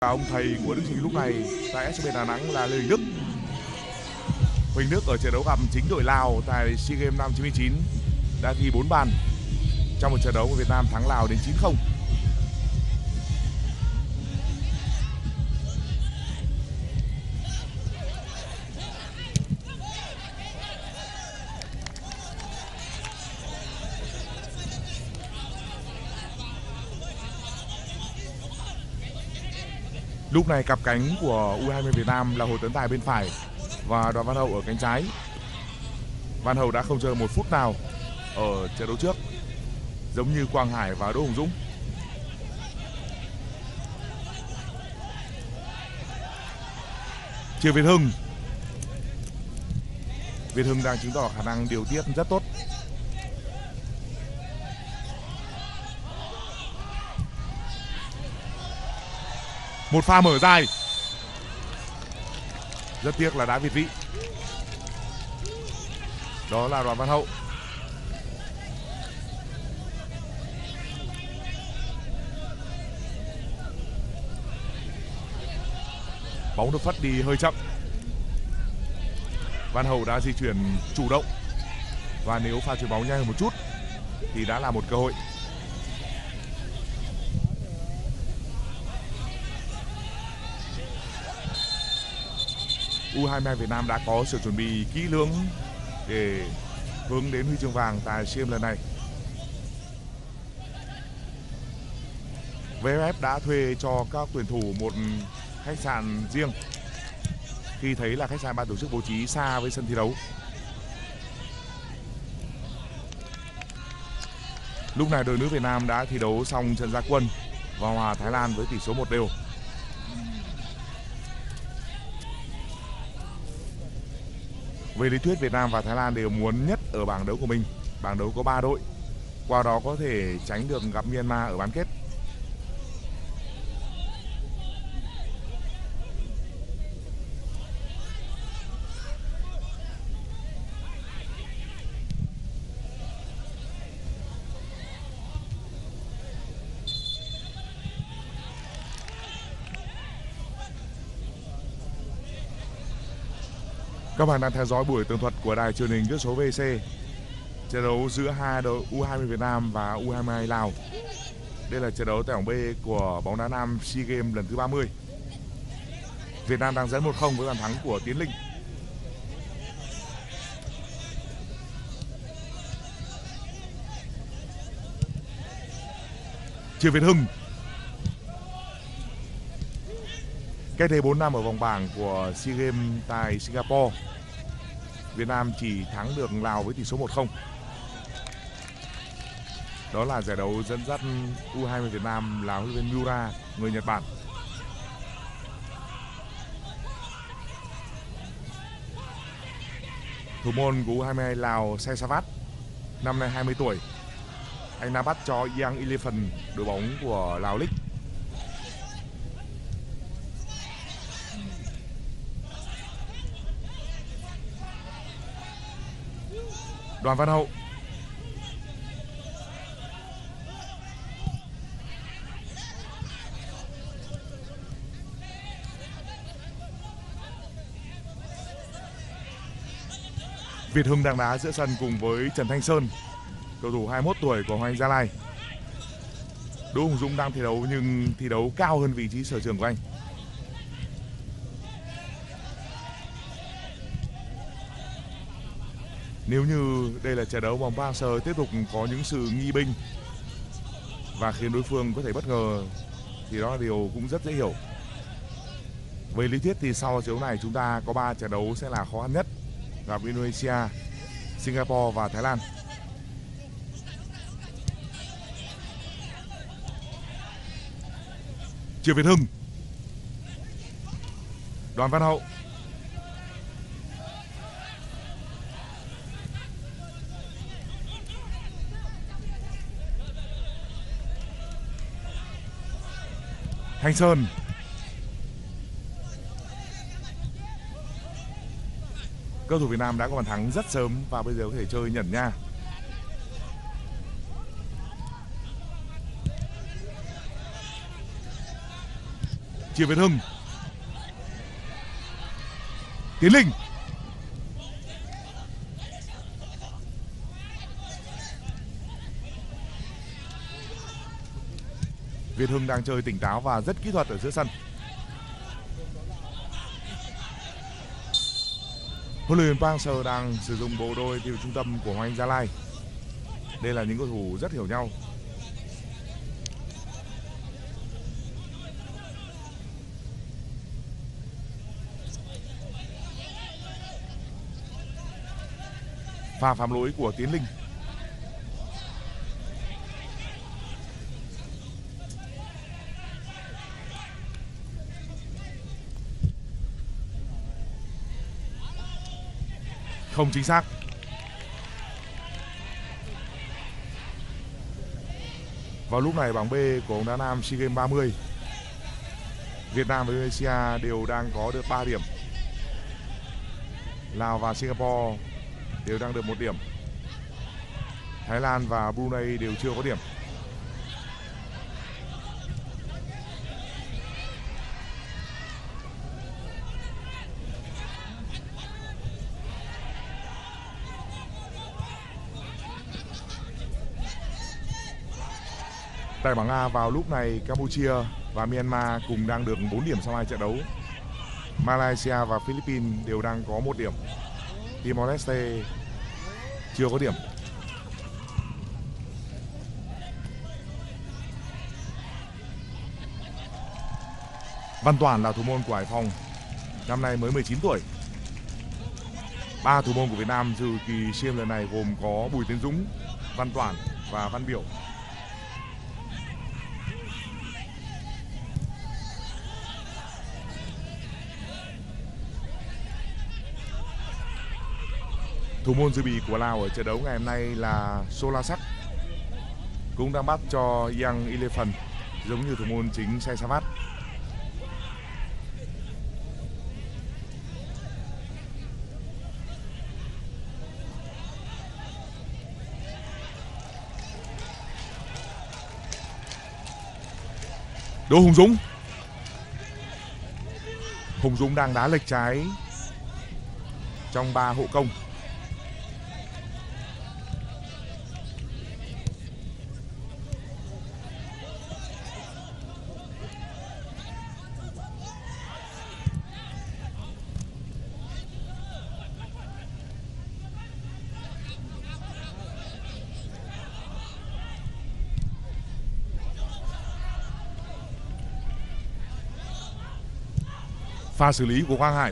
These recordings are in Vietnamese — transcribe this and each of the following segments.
Ông thầy của Đức Chính lúc này tại SCB Đà Nẵng là Lê Huỳnh Đức. Huỳnh Đức ở trận đấu gặp chính đội Lào tại SEA Games năm 99 đã ghi 4 bàn trong một trận đấu của Việt Nam thắng Lào đến 9-0. Lúc này cặp cánh của U20 Việt Nam là Hồ Tấn Tài bên phải và Đoàn Văn Hậu ở cánh trái. Văn Hậu đã không chơi 1 phút nào ở trận đấu trước, giống như Quang Hải và Đỗ Hùng Dũng. Triệu Việt Hưng. Việt Hưng đang chứng tỏ khả năng điều tiết rất tốt. Một pha mở dài. Rất tiếc là đã việt vị. Đó là Đoàn Văn Hậu. Bóng được phất đi hơi chậm. Văn Hậu đã di chuyển chủ động, và nếu pha chuyền bóng nhanh hơn một chút thì đã là một cơ hội. U22 Việt Nam đã có sự chuẩn bị kỹ lưỡng để hướng đến huy chương vàng tại SEA Games lần này. VFF đã thuê cho các tuyển thủ một khách sạn riêng khi thấy là khách sạn ban tổ chức bố trí xa với sân thi đấu. Lúc này đội nữ Việt Nam đã thi đấu xong trận ra quân và hòa Thái Lan với tỷ số 1-1. Về lý thuyết, Việt Nam và Thái Lan đều muốn nhất ở bảng đấu của mình. Bảng đấu có 3 đội, qua đó có thể tránh được gặp Myanmar ở bán kết. Các bạn đang theo dõi buổi tường thuật của đài truyền hình Kỹ số VC. Trận đấu giữa hai đội U20 Việt Nam và U22 Lào. Đây là trận đấu tại bảng B của bóng đá nam SEA Games lần thứ 30. Việt Nam đang dẫn 1-0 với bàn thắng của Tiến Linh. Triệu Việt Hưng. Cách đây 4 năm ở vòng bảng của SEA Games tại Singapore, Việt Nam chỉ thắng được Lào với tỷ số 1-0. Đó là giải đấu dẫn dắt U20 Việt Nam là huấn luyện viên Miura, người Nhật Bản. Thủ môn của U22 Lào Saisavat, năm nay 20 tuổi. Anh đã bắt cho Young Elephant, đội bóng của Lào League. Đoàn Văn Hậu. Việt Hưng đang đá giữa sân cùng với Trần Thanh Sơn, cầu thủ 21 tuổi của Hoàng Anh Gia Lai. Đỗ Hùng Dũng đang thi đấu nhưng thi đấu cao hơn vị trí sở trường của anh. Nếu như đây là trận đấu bóng bouncer tiếp tục có những sự nghi binh và khiến đối phương có thể bất ngờ thì đó là điều cũng rất dễ hiểu. Về lý thuyết thì sau trận đấu này chúng ta có 3 trận đấu sẽ là khó khăn nhất, gặp Indonesia, Singapore và Thái Lan. Triệu Việt Hưng. Đoàn Văn Hậu. Thanh Sơn. Cầu thủ Việt Nam đã có bàn thắng rất sớm và bây giờ có thể chơi nhẩn nha. chia Việt Hưng. Tiến Linh. Việt Hưng đang chơi tỉnh táo và rất kỹ thuật ở giữa sân. Huấn luyện viên Park Hang-seo đang sử dụng bộ đôi từ trung tâm của Hoàng Anh Gia Lai. Đây là những cầu thủ rất hiểu nhau. Pha phạm lỗi của Tiến Linh. Không chính xác. Vào lúc này bảng B của bóng đá nam SEA Games 30, Việt Nam và Indonesia đều đang có được 3 điểm. Lào và Singapore đều đang được 1 điểm. Thái Lan và Brunei đều chưa có điểm. Tại bảng A vào lúc này Campuchia và Myanmar cùng đang được 4 điểm sau 2 trận đấu. Malaysia và Philippines đều đang có 1 điểm. Timor Leste chưa có điểm. Văn Toản là thủ môn của Hải Phòng, năm nay mới 19 tuổi. 3 thủ môn của Việt Nam dự kỳ SEA Games lần này gồm có Bùi Tiến Dũng, Văn Toản và Văn Biểu. Thủ môn dự bị của Lào ở trận đấu ngày hôm nay là Solasak, cũng đang bắt cho Young Elephant giống như thủ môn chính Saisavat. Đỗ Hùng Dũng. Hùng Dũng đang đá lệch trái trong 3 hộ công. Pha xử lý của Quang Hải.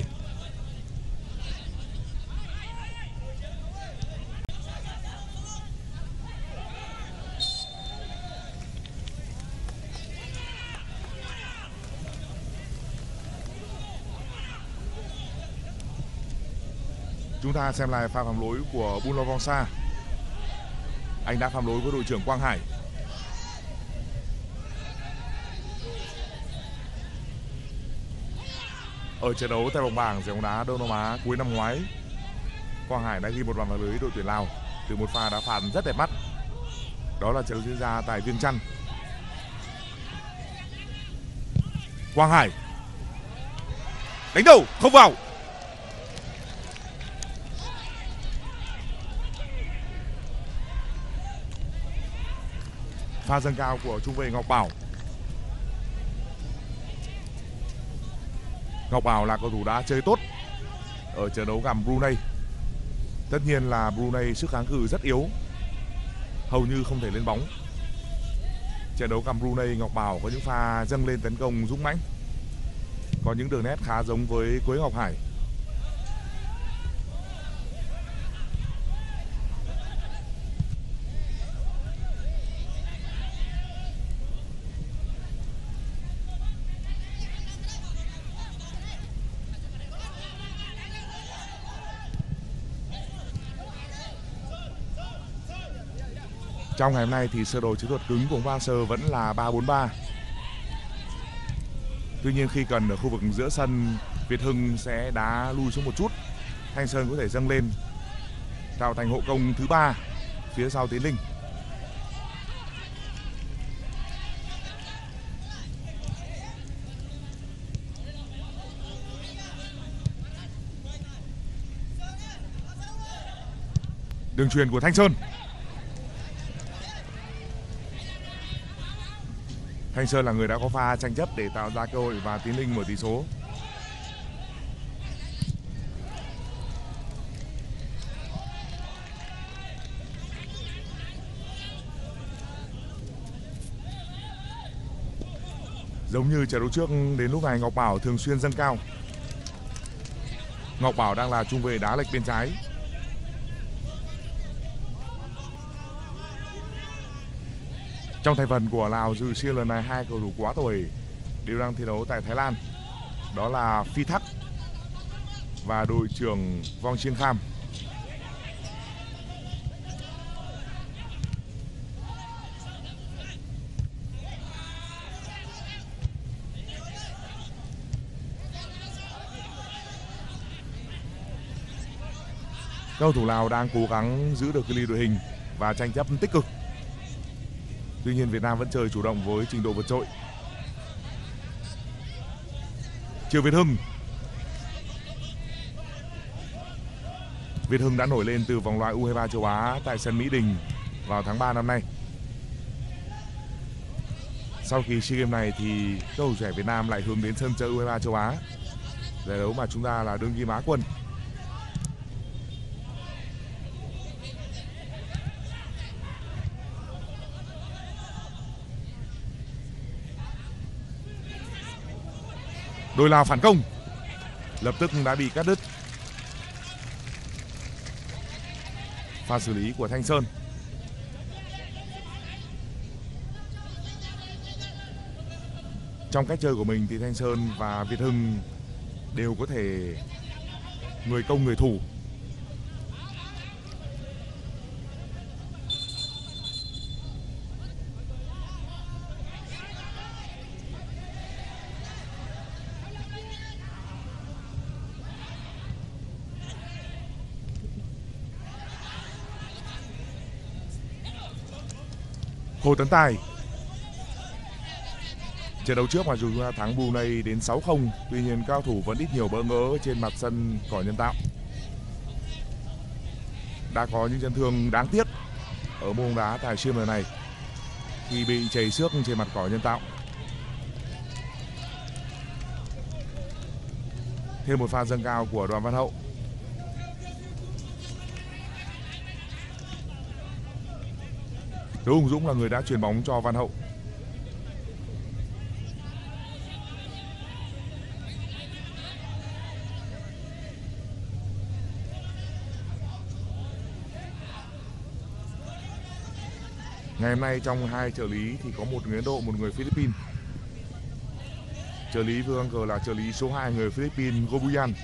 Chúng ta xem lại pha phạm lỗi của Buôn Vong Sa. Anh đã phạm lỗi với đội trưởng Quang Hải. Ở trận đấu tại vòng bảng giải bóng đá Đông Nam Á cuối năm ngoái, Quang Hải đã ghi một bàn vào lưới đội tuyển Lào từ một pha đá phạt rất đẹp mắt. Đó là trận đấu diễn ra tại Viêng Chăn. Quang Hải đánh đầu không vào. Pha dâng cao của trung vệ Ngọc Bảo. Ngọc Bảo là cầu thủ đã chơi tốt ở trận đấu gặp Brunei. Tất nhiên là Brunei sức kháng cự rất yếu, hầu như không thể lên bóng. Trận đấu gặp Brunei, Ngọc Bảo có những pha dâng lên tấn công dũng mãnh, có những đường nét khá giống với Quế Ngọc Hải. Trong ngày hôm nay thì sơ đồ chiến thuật cứng của Park Hang-seo vẫn là 3-4-3. Tuy nhiên khi cần ở khu vực giữa sân, Việt Hưng sẽ đá lui xuống một chút. Thanh Sơn có thể dâng lên tạo thành hộ công thứ 3 phía sau Tiến Linh. Đường chuyền của Thanh Sơn. Thanh Sơn là người đã có pha tranh chấp để tạo ra cơ hội và Tiến Linh mở tỷ số. Giống như trận đấu trước, đến lúc này Ngọc Bảo thường xuyên dâng cao. Ngọc Bảo đang là trung vệ đá lệch bên trái. Trong thành phần của Lào dự SEA lần này, hai cầu thủ quá tuổi đều đang thi đấu tại Thái Lan. Đó là Phi Thắc và đội trưởng Vong Chiên Kham. Cầu thủ Lào đang cố gắng giữ được cái ly đội hình và tranh chấp tích cực. Tuy nhiên Việt Nam vẫn chơi chủ động với trình độ vượt trội. Triệu Việt Hưng. Việt Hưng đã nổi lên từ vòng loại U23 châu Á tại sân Mỹ Đình vào tháng 3 năm nay. Sau khi SEA Games này thì cầu thủ trẻ Việt Nam lại hướng đến sân chơi U23 châu Á, giải đấu mà chúng ta là đương kim Á quân. Đội Lào phản công, lập tức đã bị cắt đứt. Pha xử lý của Thanh Sơn. Trong cách chơi của mình thì Thanh Sơn và Việt Hưng đều có thể người công người thủ. Hồ Tấn Tài. Trận đấu trước mà dù chúng ta thắng Brunei đến 6-0, tuy nhiên cao thủ vẫn ít nhiều bỡ ngỡ trên mặt sân cỏ nhân tạo. Đã có những chấn thương đáng tiếc ở môn bóng đá tại SEA Games lần này khi bị chảy xước trên mặt cỏ nhân tạo. Thêm một pha dâng cao của Đoàn Văn Hậu. Đỗ Hùng Dũng là người đã chuyền bóng cho Văn Hậu. Ngày hôm nay trong hai trợ lý thì có một người Ấn Độ, một người Philippines. Trợ lý Vương Cờ là trợ lý số 2 người Philippines Gobuyan.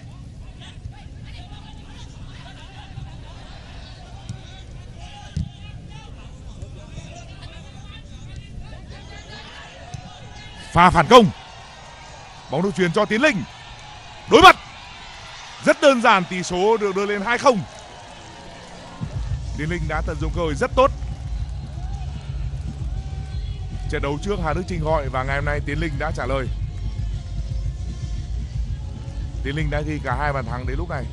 Pha phản công, bóng được chuyền cho Tiến Linh, đối mặt rất đơn giản, tỷ số được đưa lên 2-0. Tiến Linh đã tận dụng cơ hội rất tốt. Trận đấu trước Hà Đức Chinh gọi và ngày hôm nay Tiến Linh đã trả lời. Tiến Linh đã ghi cả hai bàn thắng đến lúc này.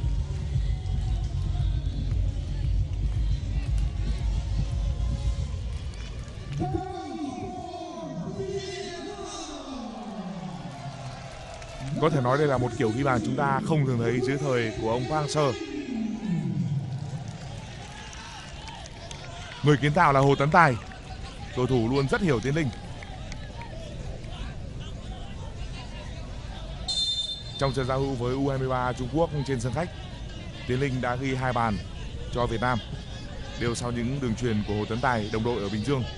Có thể nói đây là một kiểu ghi bàn chúng ta không thường thấy dưới thời của ông Park Hang-seo. Người kiến tạo là Hồ Tấn Tài, cầu thủ luôn rất hiểu Tiến Linh. Trong trận giao hữu với U23 Trung Quốc trên sân khách, Tiến Linh đã ghi 2 bàn cho Việt Nam, đều sau những đường chuyền của Hồ Tấn Tài, đồng đội ở Bình Dương.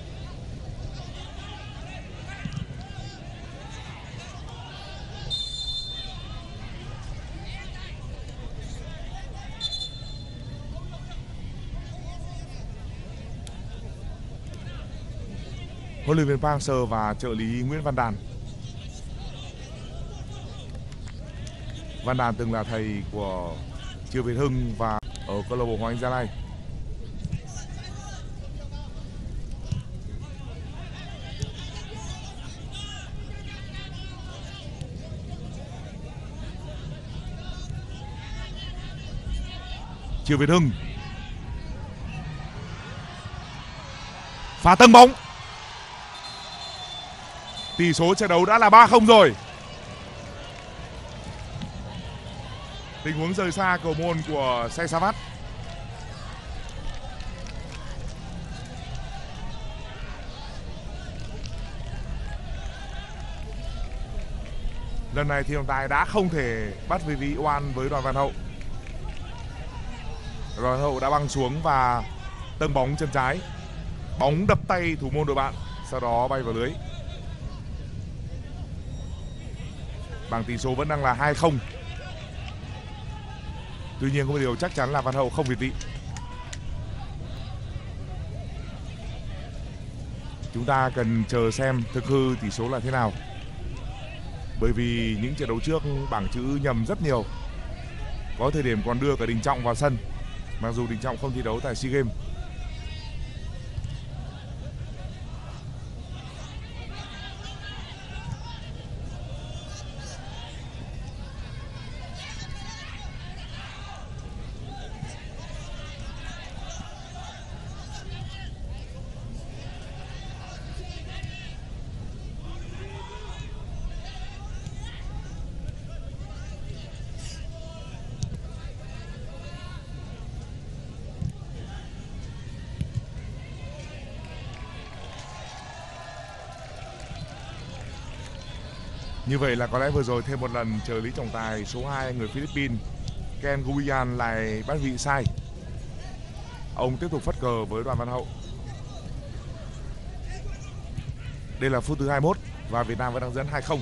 Huấn luyện viên Park Hang-seo và trợ lý Nguyễn Văn Đàn. Văn Đàn từng là thầy của Triệu Việt Hưng và ở câu lạc bộ Hoàng Anh Gia Lai. Triệu Việt Hưng Phá tâng bóng. Tỷ số trận đấu đã là 3-0 rồi. Tình huống rời xa cầu môn của Saisavat. Lần này thì trọng tài đã không thể bắt vị trí oan với Đoàn Văn Hậu. Đoàn Văn Hậu đã băng xuống và tâng bóng chân trái. Bóng đập tay thủ môn đội bạn, sau đó bay vào lưới. Bảng tỷ số vẫn đang là 2-0. Tuy nhiên có một điều chắc chắn là Văn Hậu không việt vị. Chúng ta cần chờ xem thực hư tỷ số là thế nào. Bởi vì những trận đấu trước bảng chữ nhầm rất nhiều. Có thời điểm còn đưa cả Đình Trọng vào sân, mặc dù Đình Trọng không thi đấu tại SEA Games. Như vậy là có lẽ vừa rồi thêm một lần trợ lý trọng tài số 2 người Philippines Ken Guian lại bắt vị sai. Ông tiếp tục phất cờ với Đoàn Văn Hậu. Đây là phút thứ 21 và Việt Nam vẫn đang dẫn 2-0.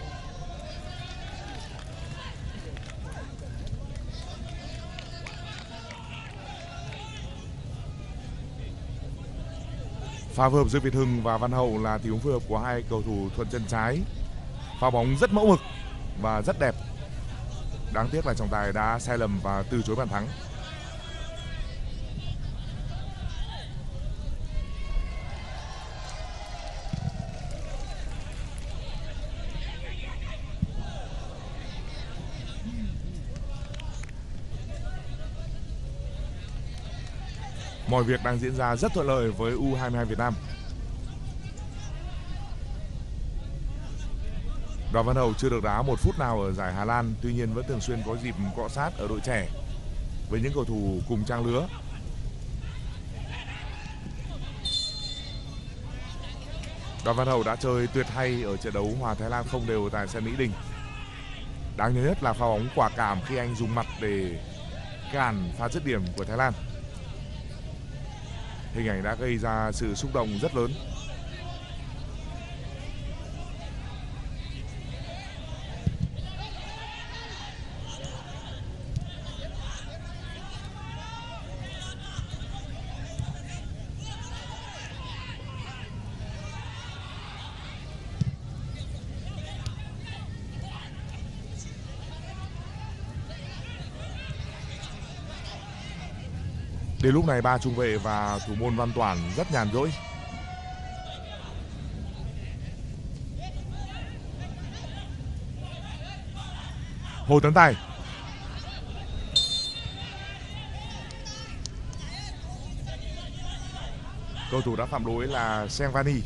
Pha phối hợp giữa Việt Hưng và Văn Hậu là tình huống phối hợp của hai cầu thủ thuận chân trái. Pha bóng rất mẫu mực và rất đẹp. Đáng tiếc là trọng tài đã sai lầm và từ chối bàn thắng. Mọi việc đang diễn ra rất thuận lợi với U22 Việt Nam. Đoàn Văn Hậu chưa được đá một phút nào ở giải Hà Lan, tuy nhiên vẫn thường xuyên có dịp cọ sát ở đội trẻ với những cầu thủ cùng trang lứa. Đoàn Văn Hậu đã chơi tuyệt hay ở trận đấu hòa Thái Lan không đều tại sân Mỹ Đình. Đáng nhớ nhất là pha bóng quả cảm khi anh dùng mặt để cản pha dứt điểm của Thái Lan. Hình ảnh đã gây ra sự xúc động rất lớn. Đến lúc này ba trung vệ và thủ môn Văn Toản rất nhàn rỗi. Hồ Tấn Tài. Cầu thủ đã phạm lỗi là Sengvani.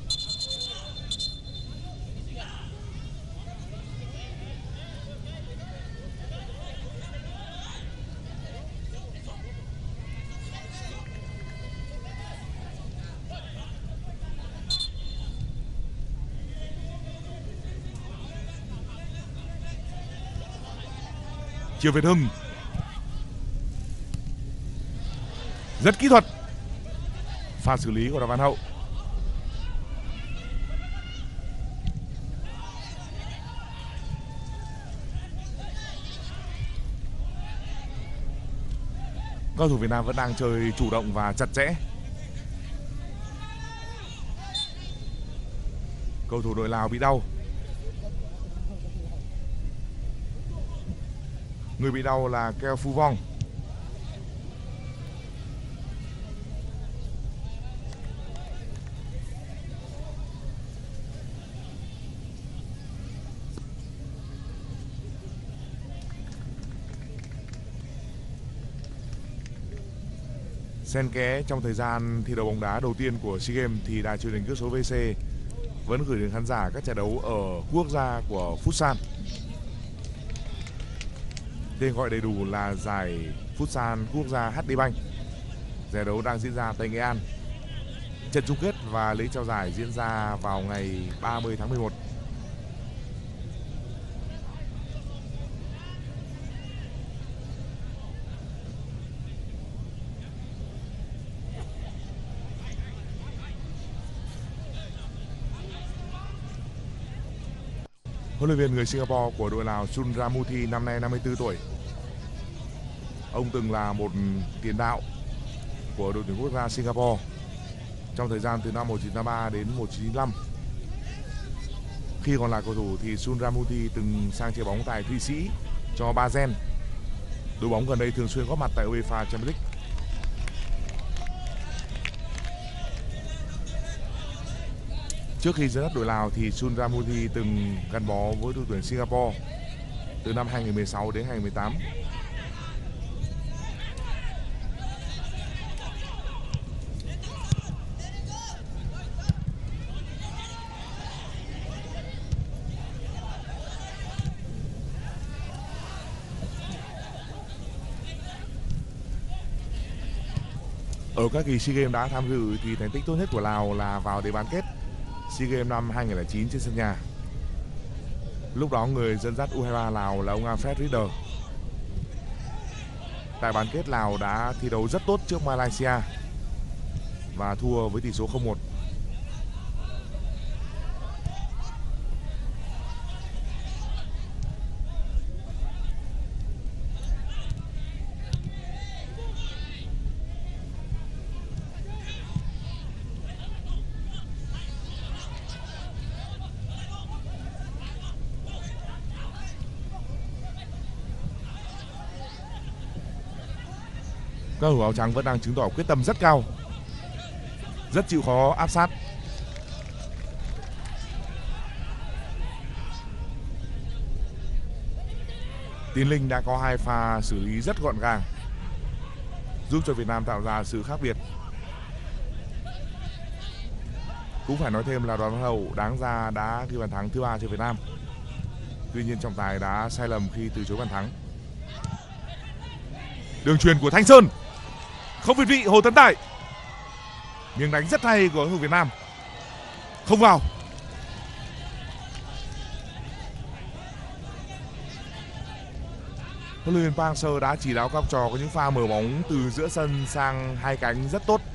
Triệu Việt Hưng rất kỹ thuật. Pha xử lý của Đoàn Văn Hậu. Cầu thủ Việt Nam vẫn đang chơi chủ động và chặt chẽ. Cầu thủ đội Lào bị đau. Người bị đau là Keo Phu Vong. Xen kẽ trong thời gian thi đấu bóng đá đầu tiên của SEA Games thì đài truyền hình cước số VC vẫn gửi đến khán giả các trận đấu ở quốc gia của Futsal. Tên gọi đầy đủ là giải Futsal quốc gia HD Bank. Giải đấu đang diễn ra tại Nghệ An. Trận chung kết và lễ trao giải diễn ra vào ngày 30 tháng 11. Huấn luyện viên người Singapore của đội Lào Sundramuthi năm nay 54 tuổi. Ông từng là một tiền đạo của đội tuyển quốc gia Singapore trong thời gian từ năm 1983 đến 1995. Khi còn là cầu thủ thì Sundramuthi từng sang chơi bóng tại Thụy Sĩ cho Basel. Đội bóng gần đây thường xuyên góp mặt tại UEFA Champions League. Trước khi dẫn dắt đội Lào thì Sundramuthi từng gắn bó với đội tuyển Singapore từ năm 2016 đến 2018. Ở các kỳ SEA Games đã tham dự thì thành tích tốt nhất của Lào là vào đến bán kết SEA Games năm 2009 trên sân nhà. Lúc đó người dẫn dắt U23 Lào là ông Alfred Rieder. Tại bán kết Lào đã thi đấu rất tốt trước Malaysia và thua với tỷ số 0-1. Các cầu thủ áo trắng vẫn đang chứng tỏ quyết tâm rất cao, rất chịu khó áp sát. Tiến Linh đã có 2 pha xử lý rất gọn gàng, giúp cho Việt Nam tạo ra sự khác biệt. Cũng phải nói thêm là Đoàn Văn Hậu đáng ra đã ghi bàn thắng thứ 3 cho Việt Nam. Tuy nhiên trọng tài đã sai lầm khi từ chối bàn thắng. Đường chuyền của Thanh Sơn không việt vị Hồ Tấn Tài. Miếng đánh rất hay của cầu thủ Việt Nam, không vào. Huấn luyện viên Park Hang-seo đã chỉ đạo các học trò có những pha mở bóng từ giữa sân sang hai cánh rất tốt.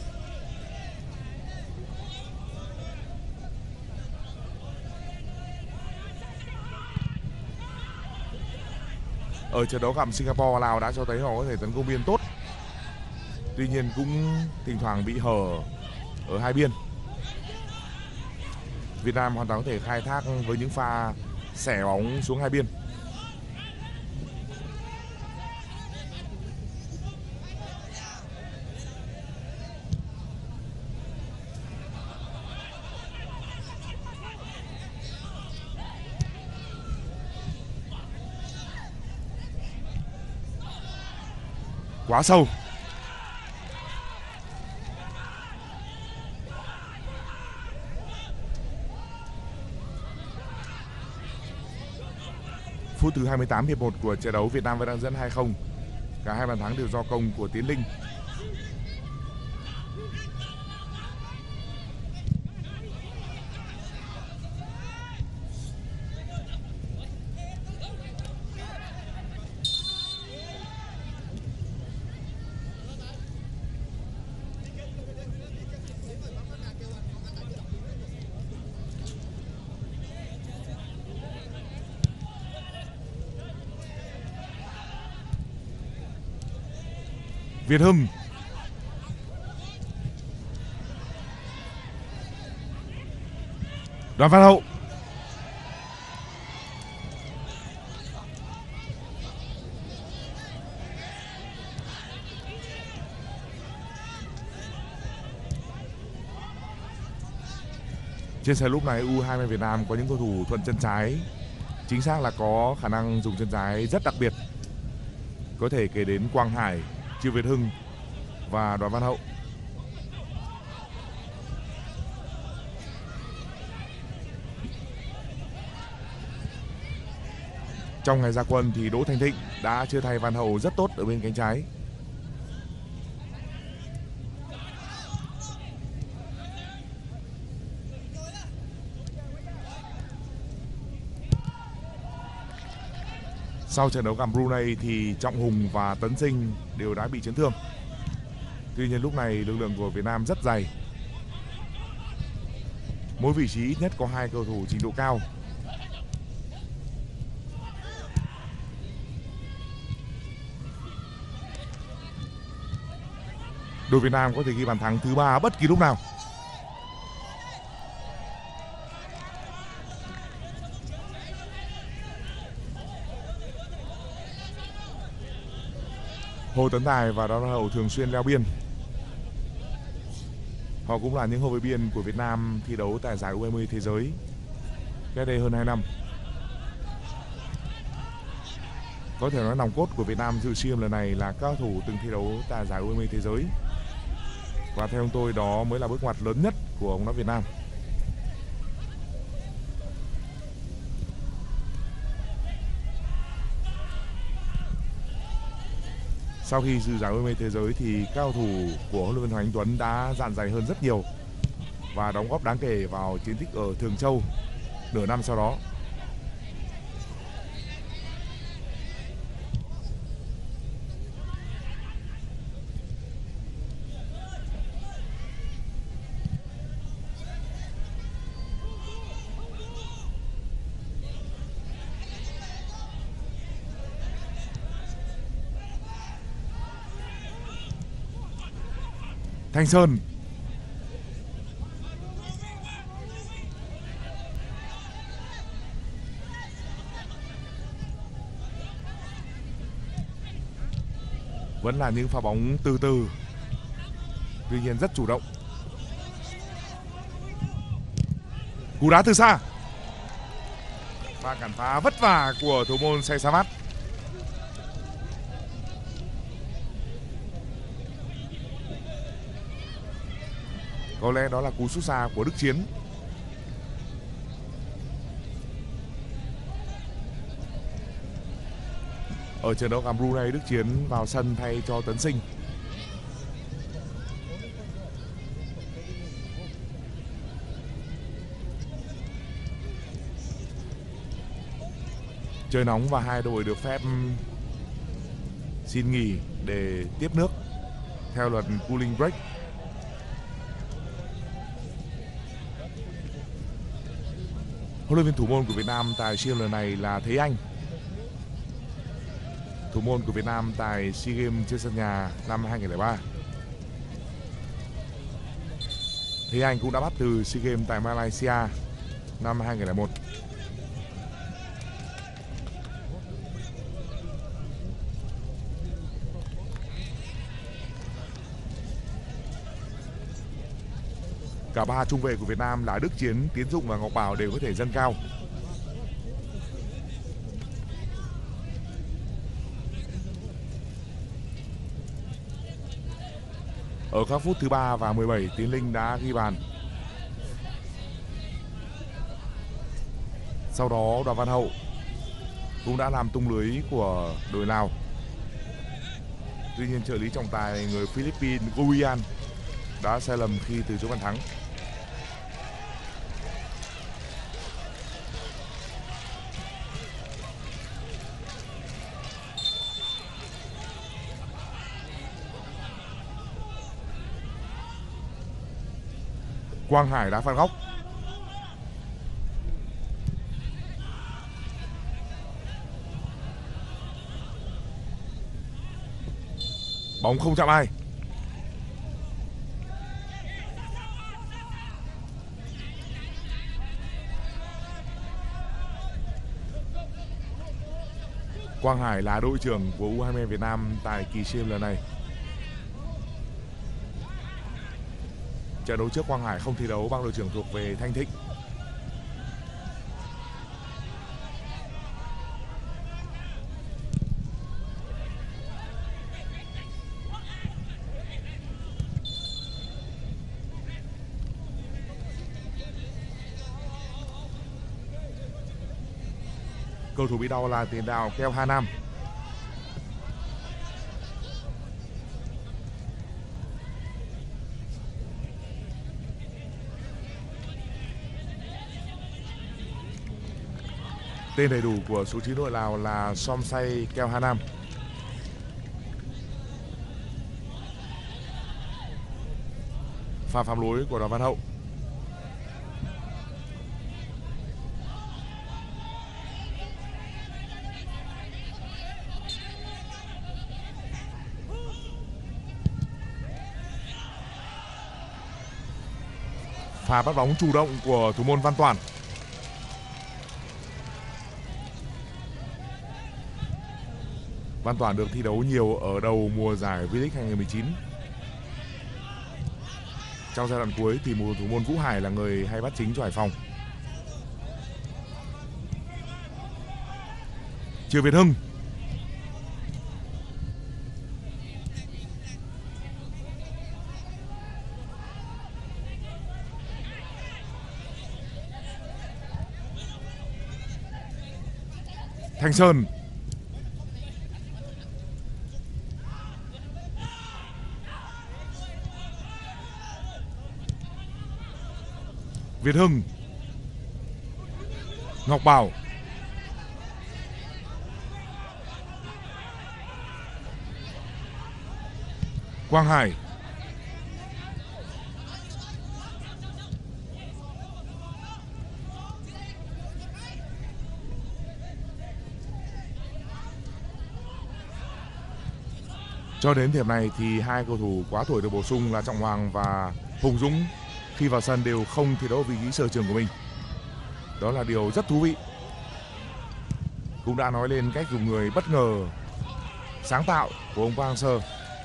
Ở trận đấu gặp Singapore, Lào đã cho thấy họ có thể tấn công biên tốt. Tuy nhiên cũng thỉnh thoảng bị hở ở hai biên. Việt Nam hoàn toàn có thể khai thác với những pha xẻ bóng xuống hai biên. Quá sâu. Phút thứ 28 hiệp 1 của trận đấu, Việt Nam vẫn đang dẫn 2-0. Cả hai bàn thắng đều do công của Tiến Linh. Việt Hưng. Đoàn Văn Hậu. Trên sân lúc này U20 Việt Nam có những cầu thủ thuận chân trái, chính xác là có khả năng dùng chân trái rất đặc biệt. Có thể kể đến Quang Hải, Triệu Việt Hưng và Đoàn Văn Hậu. Trong ngày ra quân thì Đỗ Thành Thịnh đã chơi thay Văn Hậu rất tốt ở bên cánh trái. Sau trận đấu gặp Brunei thì Trọng Hùng và Tấn Sinh đều đã bị chấn thương. Tuy nhiên lúc này lực lượng của Việt Nam rất dày. Mỗi vị trí ít nhất có 2 cầu thủ trình độ cao. Đội Việt Nam có thể ghi bàn thắng thứ 3 bất kỳ lúc nào. Hồ Tấn Tài và Đoàn Văn Hậu thường xuyên leo biên. Họ cũng là những hậu vệ biên của Việt Nam thi đấu tại giải U20 thế giới cách đây hơn 2 năm. Có thể nói nòng cốt của Việt Nam dự SEA Games lần này là các cầu thủ từng thi đấu tại giải U20 thế giới. Và theo ông tôi đó mới là bước ngoặt lớn nhất của bóng đá Việt Nam. Sau khi dự giải U20 thế giới thì các cầu thủ của huấn luyện viên Hoàng Anh Tuấn đã dạn dày hơn rất nhiều và đóng góp đáng kể vào chiến tích ở Thường Châu nửa năm sau đó. Thanh Sơn. Vẫn là những pha bóng từ từ, tuy nhiên rất chủ động. Cú đá từ xa. Và cản phá vất vả của thủ môn Say Samat. Có lẽ đó là cú sút xa của Đức Chiến. Ở trận đấu gặp Brunei, Đức Chiến vào sân thay cho Tấn Sinh. Trời nóng và hai đội được phép xin nghỉ để tiếp nước theo luật cooling break. Huấn luyện viên thủ môn của Việt Nam tại SEA Games lần này là Thế Anh. Thủ môn của Việt Nam tại SEA Games trên sân nhà năm 2003. Thế Anh cũng đã bắt từ SEA Games tại Malaysia năm 2001. Cả ba trung vệ của Việt Nam là Đức Chiến, Tiến Dụng và Ngọc Bảo đều có thể dâng cao. Ở các phút thứ 3 và 17, Tiến Linh đã ghi bàn. Sau đó Đoàn Văn Hậu cũng đã làm tung lưới của đội Lào. Tuy nhiên trợ lý trọng tài người Philippines Guian đã sai lầm khi từ chối bàn thắng. Quang Hải đã phạt góc. Bóng không chạm ai. Quang Hải là đội trưởng của U20 Việt Nam tại kỳ SEA Games lần này. Trận đấu trước Quang Hải không thi đấu bằng đội trưởng thuộc về Thanh Thịnh. Cầu thủ bị đau là tiền đạo Keo Hà Nam. Tên đầy đủ của số 9 đội Lào là Somsay Keo Hà Nam. Pha phạm lỗi của Đoàn Văn Hậu. Pha bắt bóng chủ động của thủ môn Văn Toản. Văn Toản được thi đấu nhiều ở đầu mùa giải V-League 2019. Trong giai đoạn cuối thì thủ môn Vũ Hải là người hay bắt chính cho Hải Phòng. Triệu Việt Hưng. Thanh Sơn. Việt Hưng. Ngọc Bảo. Quang Hải. Cho đến điểm này thì hai cầu thủ quá tuổi được bổ sung là Trọng Hoàng và Hùng Dũng khi vào sân đều không thi đấu vị trí sở trường của mình. Đó là điều rất thú vị. Cũng đã nói lên cách dùng người bất ngờ, sáng tạo của ông Park Hang-seo.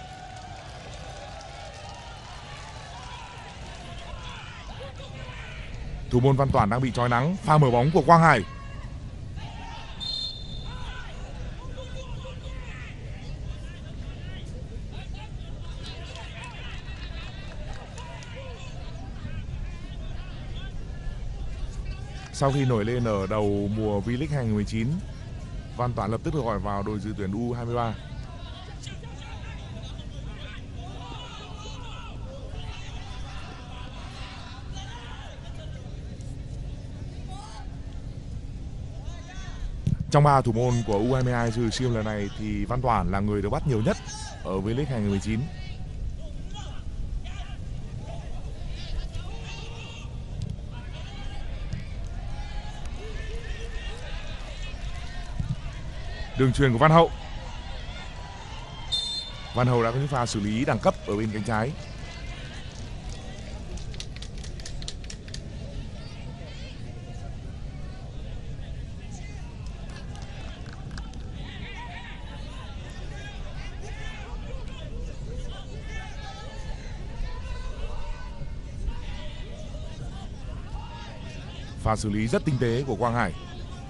Thủ môn Văn Toản đang bị trói nắng. Pha mở bóng của Quang Hải. Sau khi nổi lên ở đầu mùa V-League 2019, Văn Toản lập tức được gọi vào đội dự tuyển U23. Trong 3 thủ môn của U22 trừ siêu lần này thì Văn Toản là người được bắt nhiều nhất ở V-League 2019. Đường chuyền của Văn Hậu. Văn Hậu đã có những pha xử lý đẳng cấp ở bên cánh trái. Pha xử lý rất tinh tế của Quang Hải.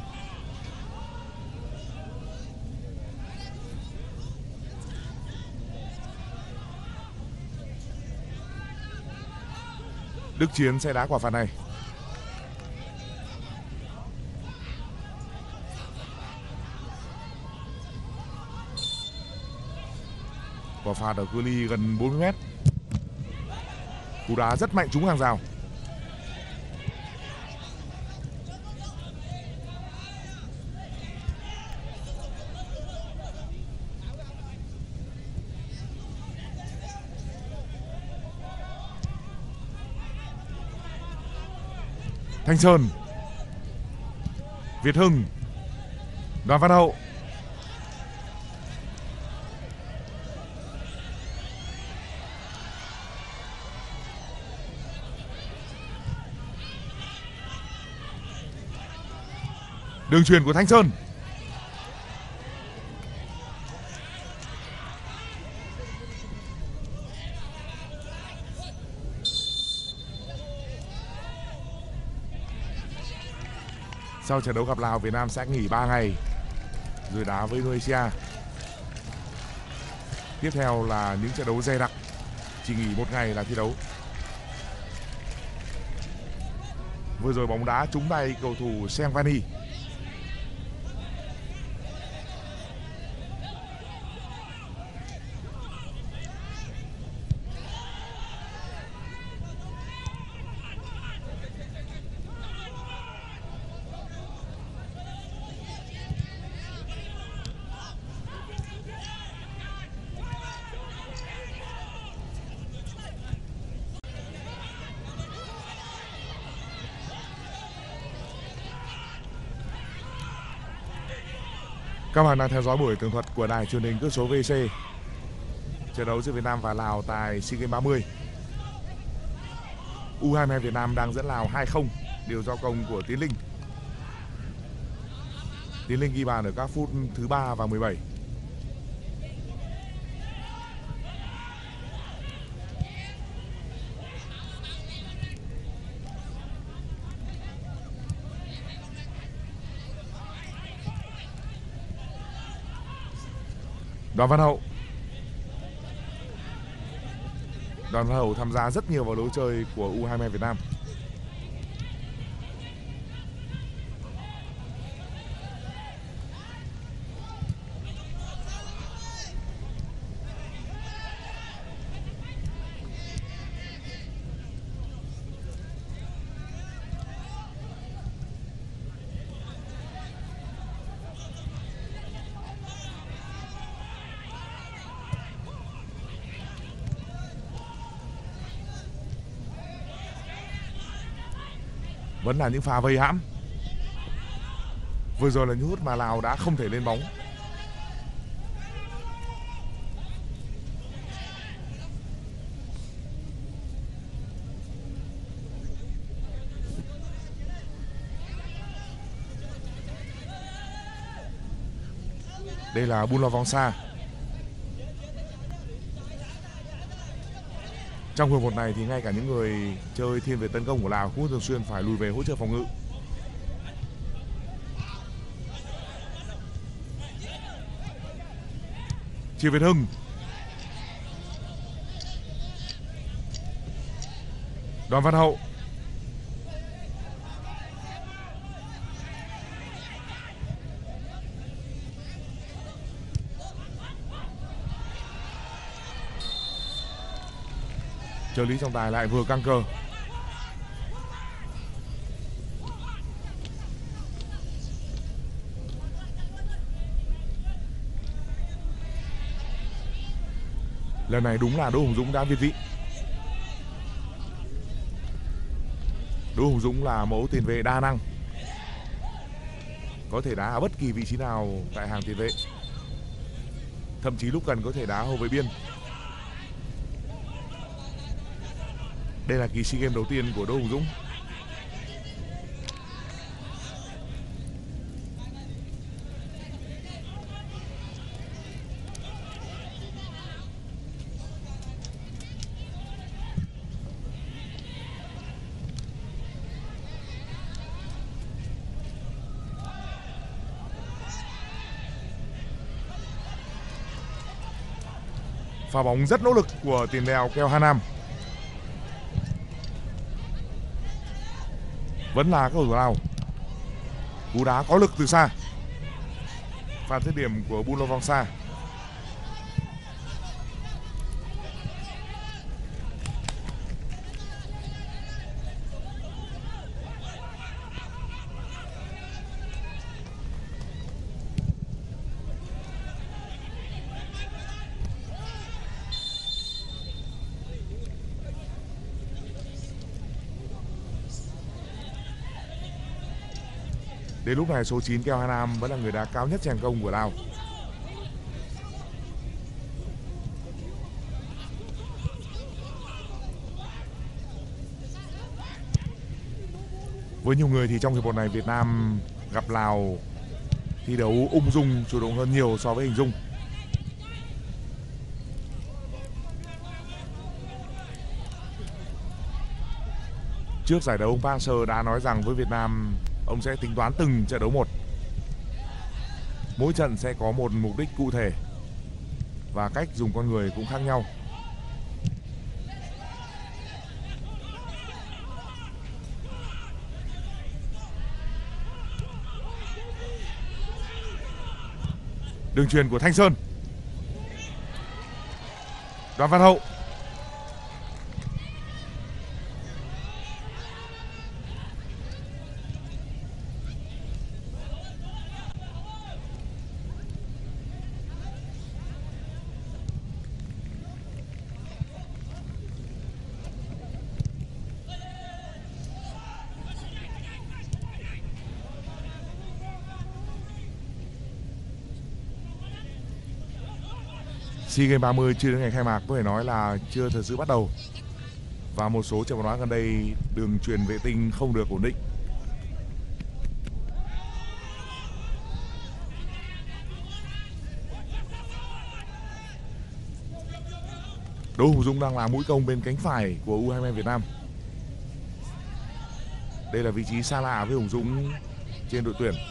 Đức Chiến sẽ đá quả phạt này. Quả phạt ở cự ly gần 40 m. Cú đá rất mạnh trúng hàng rào. Thanh Sơn. Việt Hưng. Đoàn Văn Hậu. Đường chuyền của Thanh Sơn. Sau trận đấu gặp Lào, Việt Nam sẽ nghỉ 3 ngày rồi đá với Indonesia. Tiếp theo là những trận đấu dày đặc, chỉ nghỉ 1 ngày là thi đấu. Vừa rồi bóng đá trúng tay cầu thủ Seng Vani. Các bạn đang theo dõi buổi tường thuật của đài truyền hình cước số VC. Trận đấu giữa Việt Nam và Lào tại SEA Games 30. U22 Việt Nam đang dẫn Lào 2-0, điều do công của Tiến Linh. Tiến Linh ghi bàn ở các phút thứ 3 và 17. Đoàn Văn Hậu. Đoàn Văn Hậu tham gia rất nhiều vào lối chơi của U22 Việt Nam. Vẫn là những pha vây hãm. Vừa rồi là những phút mà Lào đã không thể lên bóng. Đây là Bulavongsa. Trong hiệp một này thì ngay cả những người chơi thiên về tấn công của Lào cũng thường xuyên phải lùi về hỗ trợ phòng ngự. Triệu Việt Hưng. Đoàn Văn Hậu. Trợ lý trọng tài lại vừa căng cơ. Lần này đúng là Đỗ Hùng Dũng đã việt vị. Đỗ Hùng Dũng là mẫu tiền vệ đa năng, có thể đá ở bất kỳ vị trí nào tại hàng tiền vệ, thậm chí lúc cần có thể đá hậu vệ biên. Đây là kỳ SEA Games đầu tiên của Đỗ Hùng Dũng. Pha bóng rất nỗ lực của tiền đạo Keo Hà Nam. Vẫn là các cầu thủ Lào. Cú đá có lực từ xa. Pha dứt điểm của Bulavongsa. Đến lúc này số 9 Keo Hà Nam vẫn là người đá cao nhất chèn công của Lào. Với nhiều người thì trong hiệp một này Việt Nam gặp Lào thi đấu ung dung, chủ động hơn nhiều so với hình dung. Trước giải đấu, ông Park Hang-seo đã nói rằng với Việt Nam, ông sẽ tính toán từng trận đấu một. Mỗi trận sẽ có một mục đích cụ thể và cách dùng con người cũng khác nhau. Đường chuyền của Thanh Sơn. Đoàn Văn Hậu. SEA Games 30 chưa đến ngày khai mạc có thể nói là chưa thật sự bắt đầu. Và một số trận bóng đá gần đây đường truyền vệ tinh không được ổn định. Đỗ Hùng Dũng đang làm mũi công bên cánh phải của U22 Việt Nam. Đây là vị trí xa lạ với Hùng Dũng trên đội tuyển.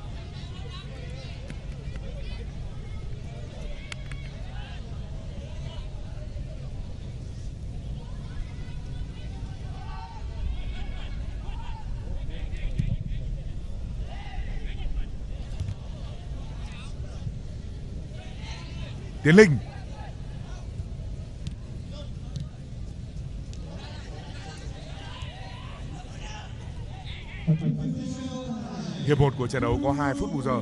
Tiến Linh. Hiệp 1 của trận đấu có 2 phút bù giờ.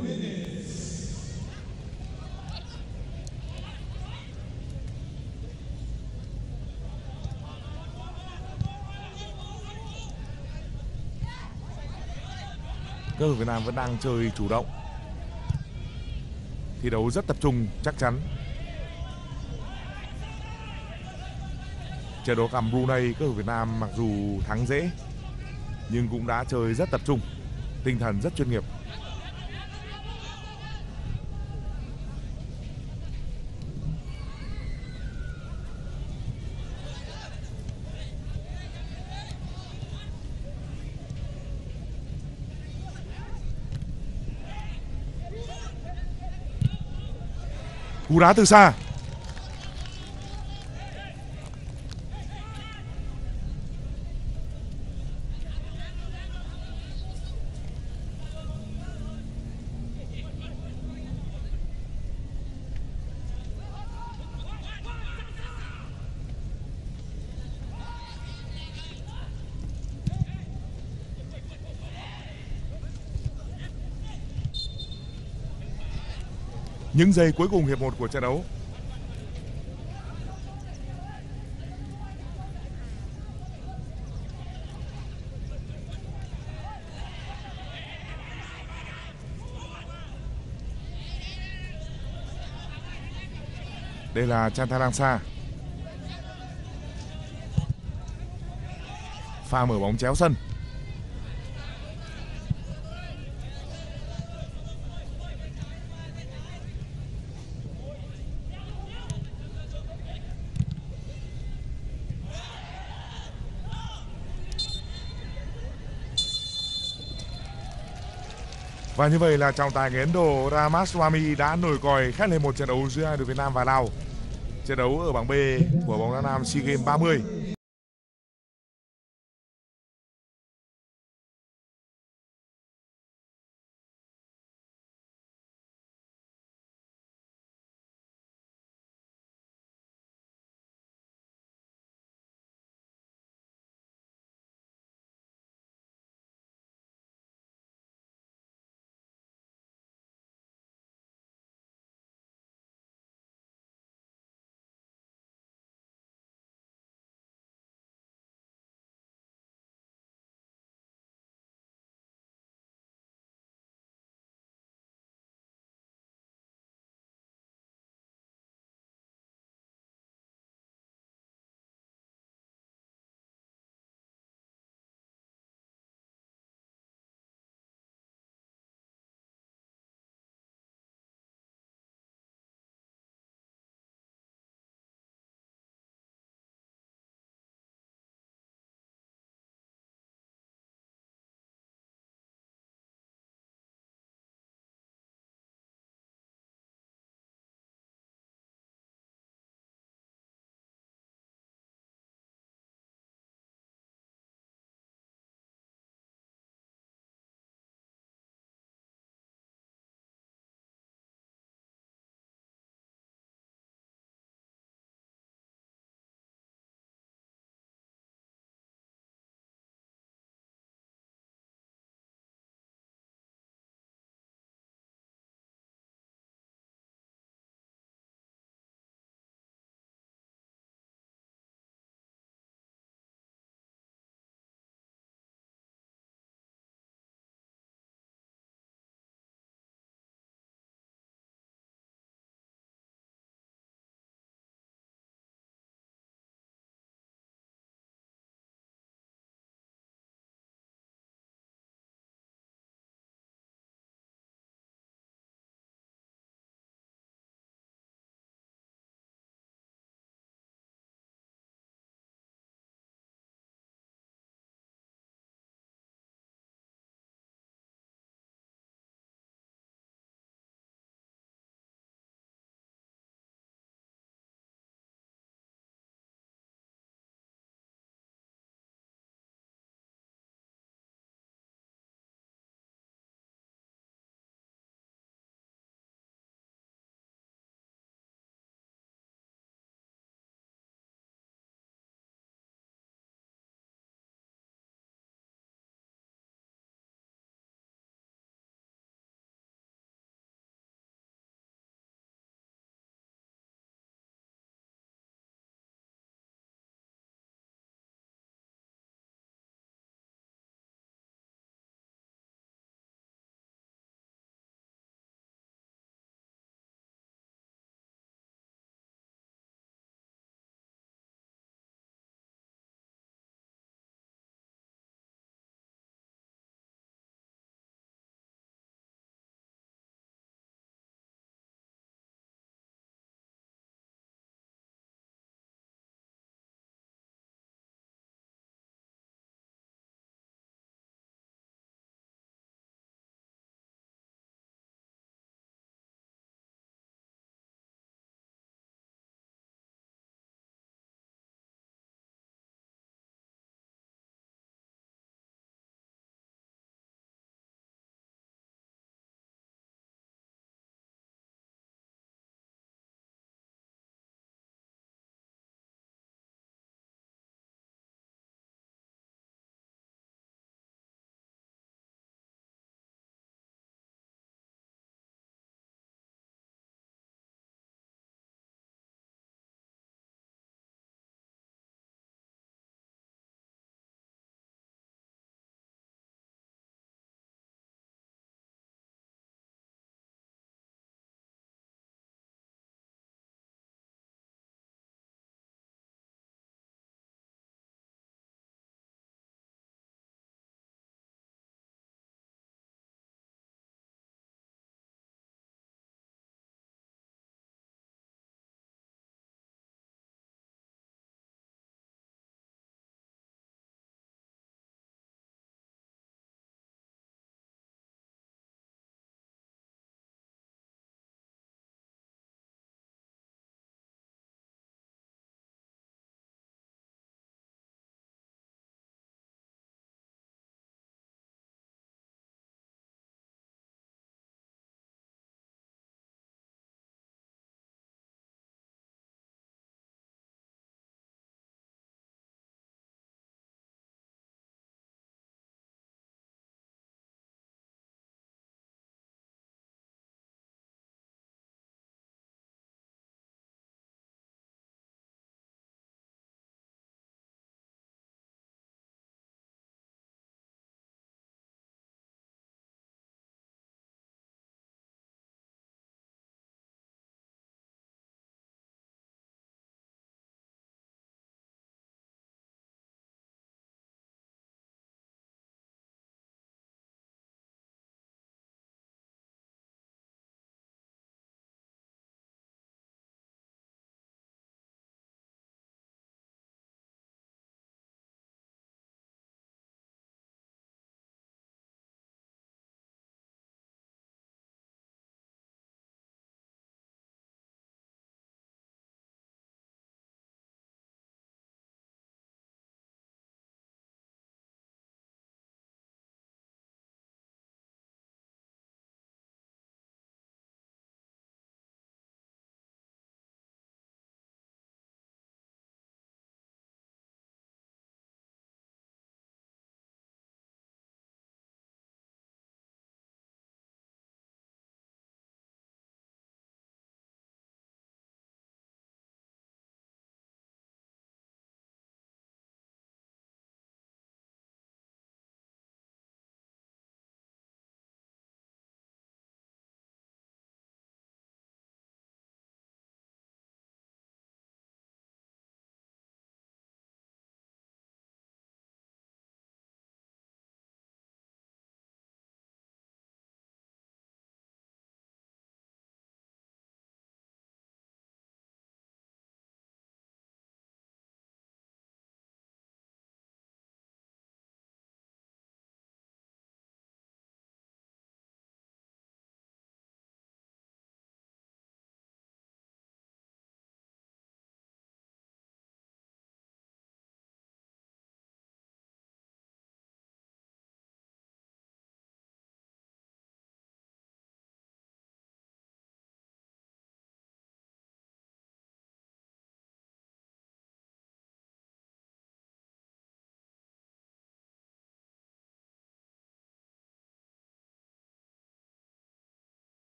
Các cầu thủ Việt Nam vẫn đang chơi chủ động, thi đấu rất tập trung, chắc chắn. Trận đấu gặp Brunei, các cầu thủ Việt Nam mặc dù thắng dễ nhưng cũng đã chơi rất tập trung, tinh thần rất chuyên nghiệp. Cú đá từ xa. Những giây cuối cùng hiệp 1 của trận đấu. Đây là Chantalangsa. Pha mở bóng chéo sân. Và như vậy là trọng tài người Ấn Độ Ramaswamy đã nổi còi khép lên một trận đấu giữa hai đội Việt Nam và Lào. Trận đấu ở bảng B của bóng đá nam SEA Games 30.